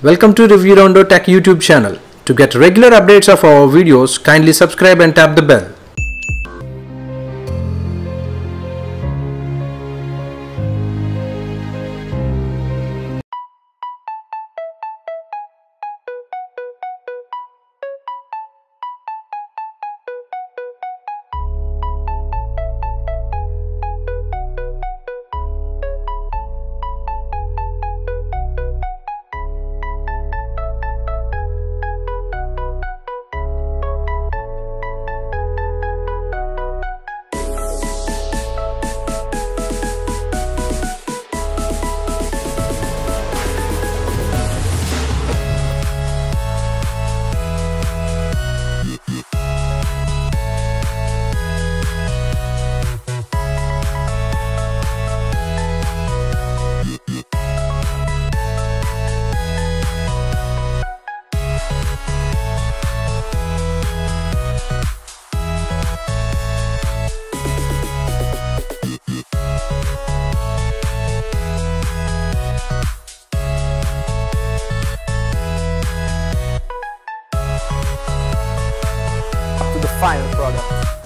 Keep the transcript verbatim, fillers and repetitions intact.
Welcome to ReviewRounder Tech YouTube channel. To get regular updates of our videos, kindly subscribe and tap the bell. To the final product.